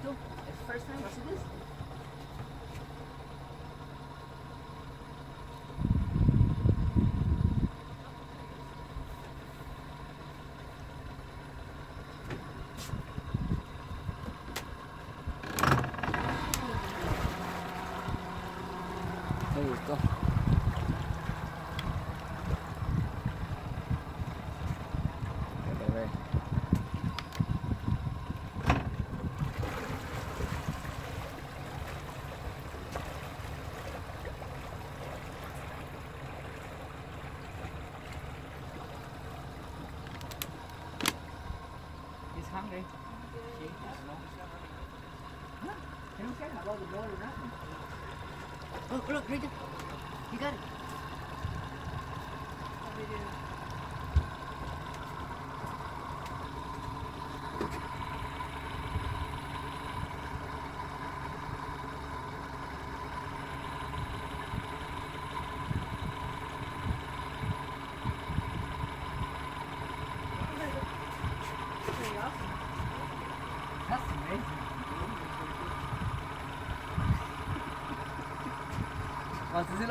too. It's the first time I see this. Me gustó. He's hungry. See? Huh? He don't care about the bowl or nothing. Oh, look, right there. You got it. What do you do? Pretty awesome. That's amazing. Was